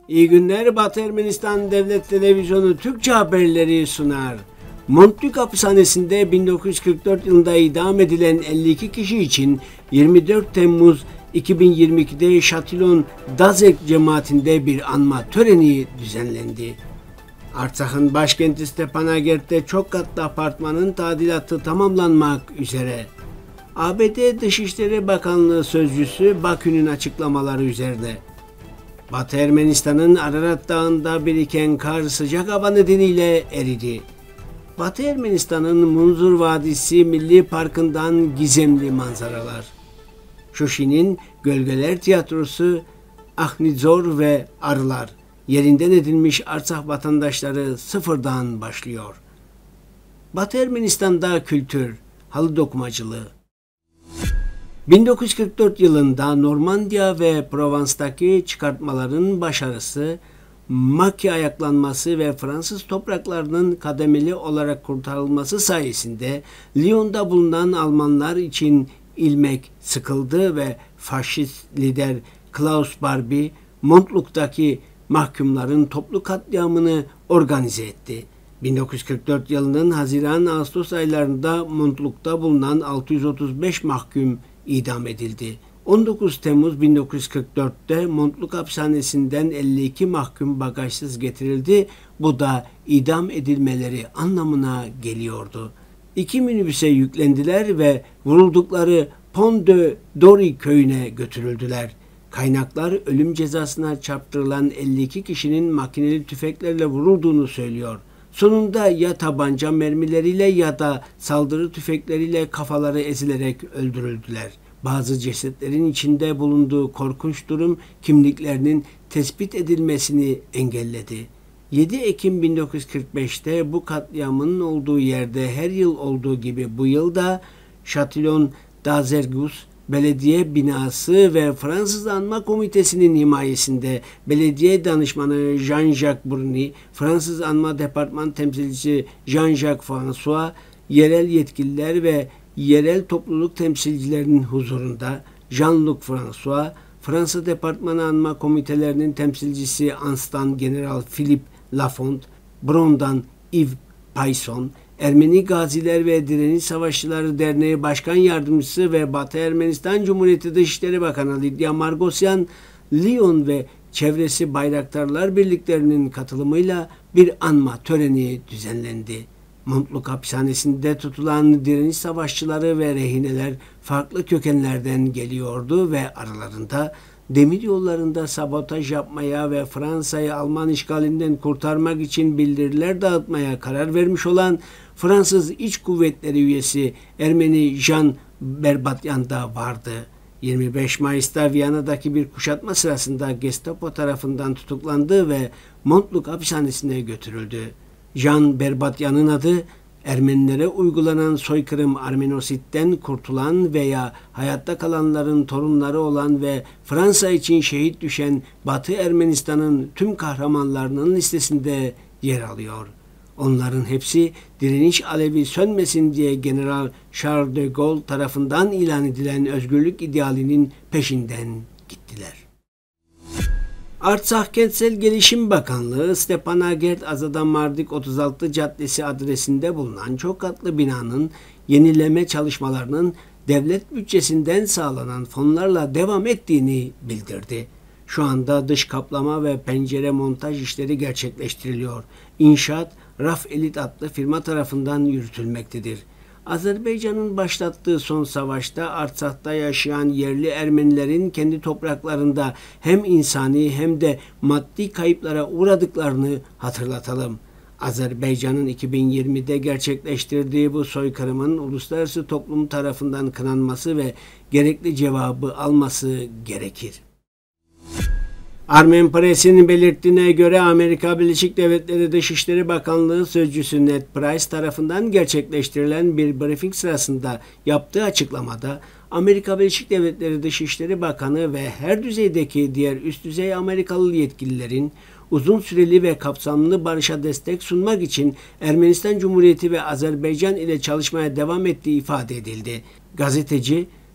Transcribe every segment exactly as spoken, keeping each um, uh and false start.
İyi günler, Batı Ermenistan Devlet Televizyonu Türkçe haberleri sunar. Montluk hapishanesinde bin dokuz yüz kırk dört yılında idam edilen elli iki kişi için yirmi dört Temmuz iki bin yirmi iki'de Şatilon Dazek cemaatinde bir anma töreni düzenlendi. Artsak'ın başkenti Stepanakert'te çok katlı apartmanın tadilatı tamamlanmak üzere. A B D Dışişleri Bakanlığı Sözcüsü Bakü'nün açıklamaları üzerine. Batı Ermenistan'ın Ararat Dağı'nda biriken kar sıcak hava nedeniyle eridi. Batı Ermenistan'ın Munzur Vadisi Milli Parkı'ndan gizemli manzaralar. Şuşi'nin Gölgeler Tiyatrosu, Ahnizor ve Arılar, yerinden edilmiş Artsakh vatandaşları sıfırdan başlıyor. Batı Ermenistan'da kültür, halı dokumacılığı. bin dokuz yüz kırk dört yılında Normandiya ve Provence'daki çıkartmaların başarısı, Maki ayaklanması ve Fransız topraklarının kademeli olarak kurtarılması sayesinde Lyon'da bulunan Almanlar için ilmek sıkıldı ve faşist lider Klaus Barbie, Montluk'taki mahkumların toplu katliamını organize etti. bin dokuz yüz kırk dört yılının Haziran-Ağustos aylarında Montluk'ta bulunan altı yüz otuz beş mahkum idam edildi. on dokuz Temmuz bin dokuz yüz kırk dört'te Montluk hapishanesinden elli iki mahkum bagajsız getirildi. Bu da idam edilmeleri anlamına geliyordu. İki minibüse yüklendiler ve vuruldukları Pont de Dori köyüne götürüldüler. Kaynaklar ölüm cezasına çarptırılan elli iki kişinin makineli tüfeklerle vurulduğunu söylüyor. Sonunda ya tabanca mermileriyle ya da saldırı tüfekleriyle kafaları ezilerek öldürüldüler. Bazı cesetlerin içinde bulunduğu korkunç durum kimliklerinin tespit edilmesini engelledi. yedi Ekim bin dokuz yüz kırk beş'te bu katliamın olduğu yerde her yıl olduğu gibi bu yıl da Şatilon Dazergus Belediye binası ve Fransız Anma Komitesi'nin himayesinde belediye danışmanı Jean-Jacques Bruni, Fransız Anma Departman temsilcisi Jean-Jacques François, yerel yetkililer ve yerel topluluk temsilcilerinin huzurunda Jean-Luc François, Fransa Departmanı Anma Komitelerinin temsilcisi Anstan General Philippe Lafont, Bron'dan Yves Payson, Ermeni Gaziler ve Direniş Savaşçıları Derneği Başkan Yardımcısı ve Batı Ermenistan Cumhuriyeti Dışişleri Bakanı Lidya Margosyan, Lyon ve çevresi Bayraktarlar Birliklerinin katılımıyla bir anma töreni düzenlendi. Montluk hapishanesinde tutulan direniş savaşçıları ve rehineler farklı kökenlerden geliyordu ve aralarında demir yollarında sabotaj yapmaya ve Fransa'yı Alman işgalinden kurtarmak için bildiriler dağıtmaya karar vermiş olan Fransız İç Kuvvetleri üyesi Ermeni Jean Berbatyan da vardı. yirmi beş Mayıs'ta Viyana'daki bir kuşatma sırasında Gestapo tarafından tutuklandı ve Montluk hapishanesine götürüldü. Jean Berbatyan'ın adı, Ermenilere uygulanan soykırım Armenosit'ten kurtulan veya hayatta kalanların torunları olan ve Fransa için şehit düşen Batı Ermenistan'ın tüm kahramanlarının listesinde yer alıyor. Onların hepsi direniş alevi sönmesin diye General Charles de Gaulle tarafından ilan edilen özgürlük idealinin peşinden gittiler. Artsakh Kentsel Gelişim Bakanlığı, Stepanakert Azada Mardik otuz altı Caddesi adresinde bulunan çok katlı binanın yenileme çalışmalarının devlet bütçesinden sağlanan fonlarla devam ettiğini bildirdi. Şu anda dış kaplama ve pencere montaj işleri gerçekleştiriliyor. İnşaat, Raf Elit adlı firma tarafından yürütülmektedir. Azerbaycan'ın başlattığı son savaşta Artsak'ta yaşayan yerli Ermenilerin kendi topraklarında hem insani hem de maddi kayıplara uğradıklarını hatırlatalım. Azerbaycan'ın iki bin yirmi'de gerçekleştirdiği bu soykırımın uluslararası toplum tarafından kınanması ve gerekli cevabı alması gerekir. Armen Press'in belirttiğine göre Amerika Birleşik Devletleri Dışişleri Bakanlığı Sözcüsü Ned Price tarafından gerçekleştirilen bir briefing sırasında yaptığı açıklamada Amerika Birleşik Devletleri Dışişleri Bakanı ve her düzeydeki diğer üst düzey Amerikalı yetkililerin uzun süreli ve kapsamlı barışa destek sunmak için Ermenistan Cumhuriyeti ve Azerbaycan ile çalışmaya devam ettiği ifade edildi. Gazeteci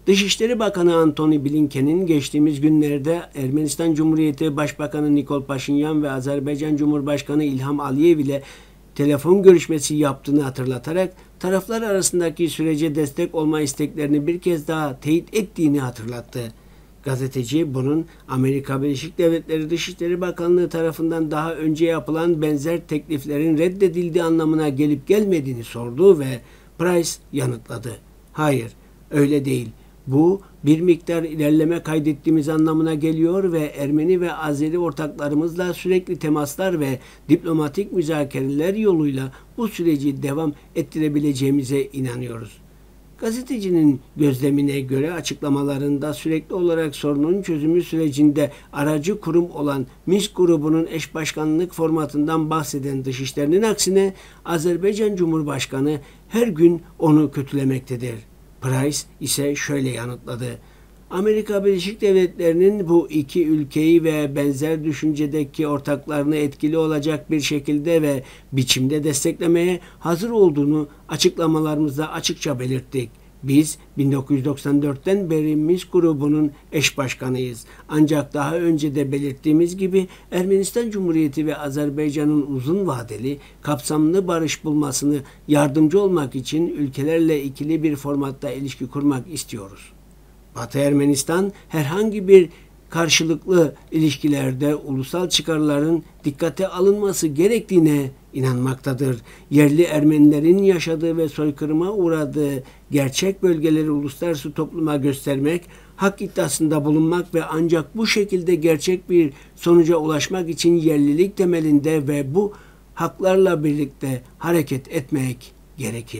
Dışişleri Bakanı Antony Blinken'in geçtiğimiz günlerde Ermenistan Cumhuriyeti Başbakanı Nikol Paşinyan ve Azerbaycan Cumhurbaşkanı İlham Aliyev ile telefon görüşmesi yaptığını hatırlatarak taraflar arasındaki sürece destek olma isteklerini bir kez daha teyit ettiğini hatırlattı. Gazeteci bunun Amerika Birleşik Devletleri Dışişleri Bakanlığı tarafından daha önce yapılan benzer tekliflerin reddedildiği anlamına gelip gelmediğini sordu ve Price yanıtladı. Hayır, öyle değil. Bu bir miktar ilerleme kaydettiğimiz anlamına geliyor ve Ermeni ve Azeri ortaklarımızla sürekli temaslar ve diplomatik müzakereler yoluyla bu süreci devam ettirebileceğimize inanıyoruz. Gazetecinin gözlemine göre açıklamalarında sürekli olarak sorunun çözümü sürecinde aracı kurum olan Minsk grubunun eş başkanlık formatından bahseden Dışişleri'nin aksine Azerbaycan Cumhurbaşkanı her gün onu kötülemektedir. Price ise şöyle yanıtladı. Amerika Birleşik Devletleri'nin bu iki ülkeyi ve benzer düşüncedeki ortaklarını etkili olacak bir şekilde ve biçimde desteklemeye hazır olduğunu açıklamalarımızda açıkça belirttik. Biz bin dokuz yüz doksan dörtten beri Minsk grubunun eş başkanıyız. Ancak daha önce de belirttiğimiz gibi Ermenistan Cumhuriyeti ve Azerbaycan'ın uzun vadeli, kapsamlı barış bulmasını yardımcı olmak için ülkelerle ikili bir formatta ilişki kurmak istiyoruz. Batı Ermenistan herhangi bir karşılıklı ilişkilerde ulusal çıkarların dikkate alınması gerektiğine inanmaktadır. Yerli Ermenilerin yaşadığı ve soykırıma uğradığı gerçek bölgeleri uluslararası topluma göstermek, hak iddiasında bulunmak ve ancak bu şekilde gerçek bir sonuca ulaşmak için yerlilik temelinde ve bu haklarla birlikte hareket etmek gerekir.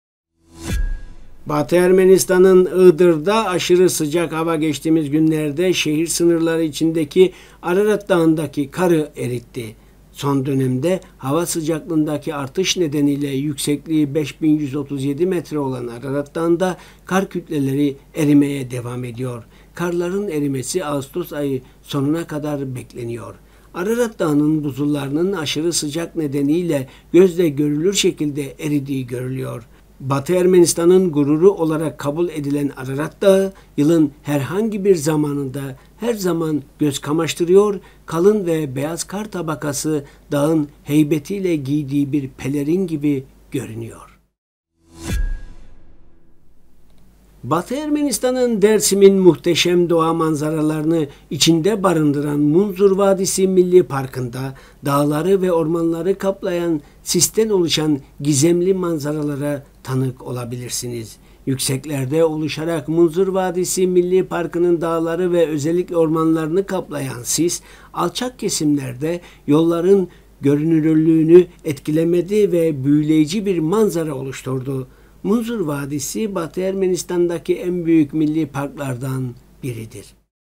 Batı Ermenistan'ın Iğdır'da aşırı sıcak hava geçtiğimiz günlerde şehir sınırları içindeki Ararat Dağı'ndaki karı eritti. Son dönemde hava sıcaklığındaki artış nedeniyle yüksekliği beş bin yüz otuz yedi metre olan Ararat Dağı'nda kar kütleleri erimeye devam ediyor. Karların erimesi Ağustos ayı sonuna kadar bekleniyor. Ararat Dağı'nın buzullarının aşırı sıcak nedeniyle gözle görülür şekilde eridiği görülüyor. Batı Ermenistan'ın gururu olarak kabul edilen Ararat Dağı, yılın herhangi bir zamanında her zaman göz kamaştırıyor, kalın ve beyaz kar tabakası dağın heybetiyle giydiği bir pelerin gibi görünüyor. Batı Ermenistan'ın Dersim'in muhteşem doğa manzaralarını içinde barındıran Munzur Vadisi Milli Parkı'nda dağları ve ormanları kaplayan sisten oluşan gizemli manzaralara tanık olabilirsiniz. Yükseklerde oluşarak Munzur Vadisi Milli Parkı'nın dağları ve özellikle ormanlarını kaplayan sis, alçak kesimlerde yolların görünürlüğünü etkilemedi ve büyüleyici bir manzara oluşturdu. Munzur Vadisi, Batı Ermenistan'daki en büyük milli parklardan biridir.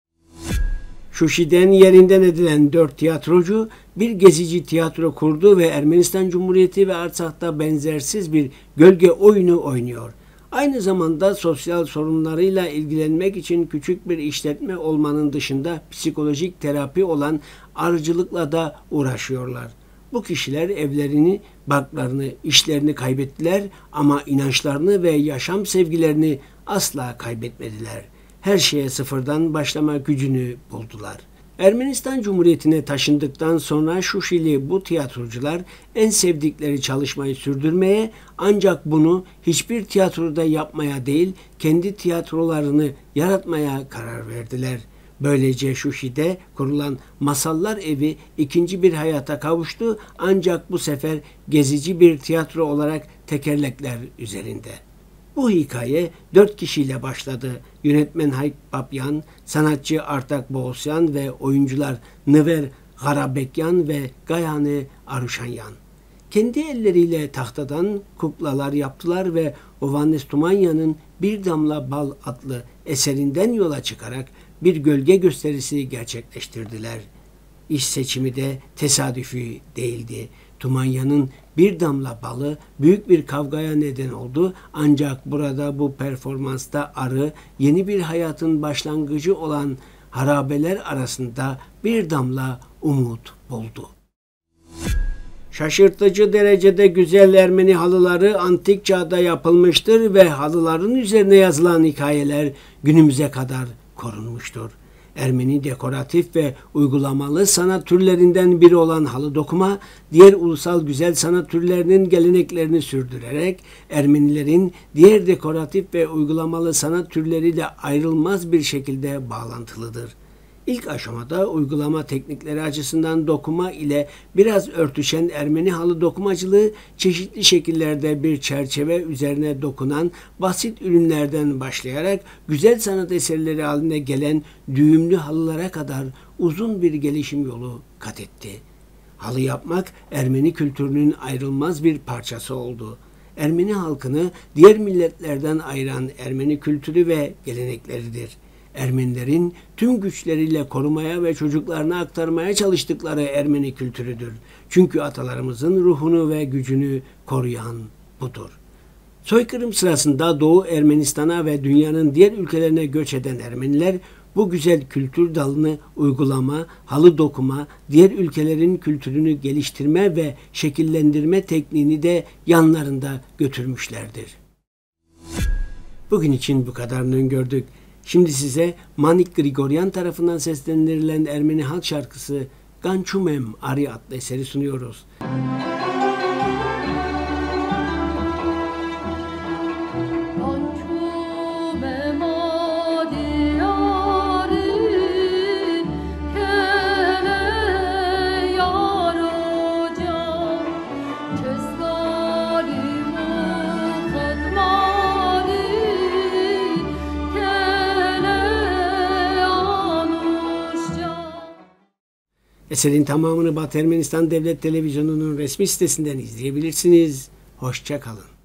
Şuşi'den yerinden edilen dört tiyatrocu bir gezici tiyatro kurdu ve Ermenistan Cumhuriyeti ve Artsak'ta benzersiz bir gölge oyunu oynuyor. Aynı zamanda sosyal sorunlarıyla ilgilenmek için küçük bir işletme olmanın dışında psikolojik terapi olan arıcılıkla da uğraşıyorlar. Bu kişiler evlerini, barklarını, işlerini kaybettiler ama inançlarını ve yaşam sevgilerini asla kaybetmediler. Her şeye sıfırdan başlama gücünü buldular. Ermenistan Cumhuriyeti'ne taşındıktan sonra Şuşili bu tiyatrocular en sevdikleri çalışmayı sürdürmeye, ancak bunu hiçbir tiyatroda yapmaya değil, kendi tiyatrolarını yaratmaya karar verdiler. Böylece Şuşi'de kurulan Masallar Evi ikinci bir hayata kavuştu, ancak bu sefer gezici bir tiyatro olarak tekerlekler üzerinde. Bu hikaye dört kişiyle başladı. Yönetmen Hayk Papyan, sanatçı Artak Boğosyan ve oyuncular Nıver Garabekyan ve Gayane Aruşanyan. Kendi elleriyle tahtadan kuklalar yaptılar ve Ovannes Tumanya'nın Bir Damla Bal adlı eserinden yola çıkarak bir gölge gösterisi gerçekleştirdiler. İş seçimi de tesadüfi değildi. Tumanya'nın Bir Damla Balı büyük bir kavgaya neden oldu, ancak burada bu performansta arı yeni bir hayatın başlangıcı olan harabeler arasında bir damla umut buldu. Şaşırtıcı derecede güzel Ermeni halıları antik çağda yapılmıştır ve halıların üzerine yazılan hikayeler günümüze kadar korunmuştur. Ermeni dekoratif ve uygulamalı sanat türlerinden biri olan halı dokuma, diğer ulusal güzel sanat türlerinin geleneklerini sürdürerek Ermenilerin diğer dekoratif ve uygulamalı sanat türleriyle ayrılmaz bir şekilde bağlantılıdır. İlk aşamada uygulama teknikleri açısından dokuma ile biraz örtüşen Ermeni halı dokumacılığı çeşitli şekillerde bir çerçeve üzerine dokunan basit ürünlerden başlayarak güzel sanat eserleri haline gelen düğümlü halılara kadar uzun bir gelişim yolu kat etti. Halı yapmak Ermeni kültürünün ayrılmaz bir parçası oldu. Ermeni halkını diğer milletlerden ayıran Ermeni kültürü ve gelenekleridir. Ermenilerin tüm güçleriyle korumaya ve çocuklarına aktarmaya çalıştıkları Ermeni kültürüdür. Çünkü atalarımızın ruhunu ve gücünü koruyan budur. Soykırım sırasında Doğu Ermenistan'a ve dünyanın diğer ülkelerine göç eden Ermeniler bu güzel kültür dalını uygulama, halı dokuma, diğer ülkelerin kültürünü geliştirme ve şekillendirme tekniğini de yanlarında götürmüşlerdir. Bugün için bu kadarını gördük. Şimdi size Manik Grigoryan tarafından seslendirilen Ermeni halk şarkısı Gançumem Ari adlı eseri sunuyoruz. Eserin tamamını Batı Ermenistan Devlet Televizyonu'nun resmi sitesinden izleyebilirsiniz. Hoşça kalın.